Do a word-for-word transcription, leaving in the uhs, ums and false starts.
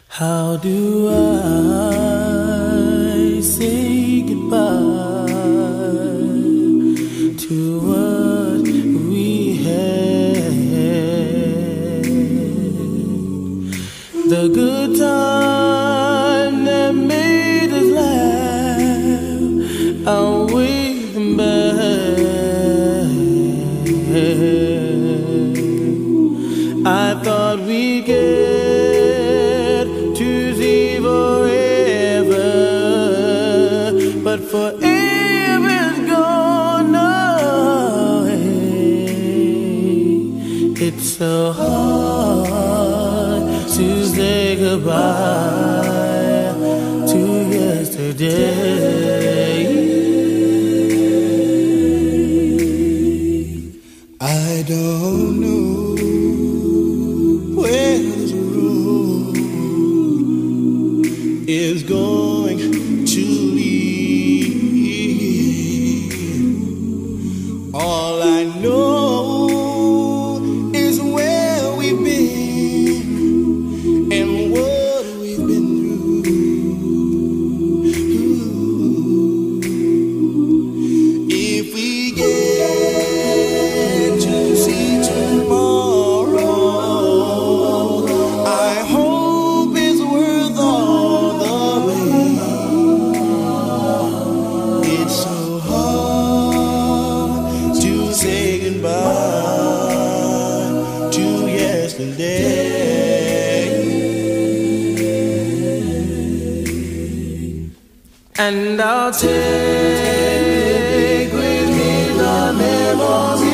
How do I say goodbye to what we had? The good time that made us laugh, I'll wave them back. I thought we'd get to see forever, but forever is gone away. It's so hard to say goodbye to yesterday. I don't know where this road is going to lead. All I know is where we've been and what we've been through. If we get to see tomorrow, I hope it's worth all the pain. It's so hard to say goodbye to yesterday. And I'll take with me the memories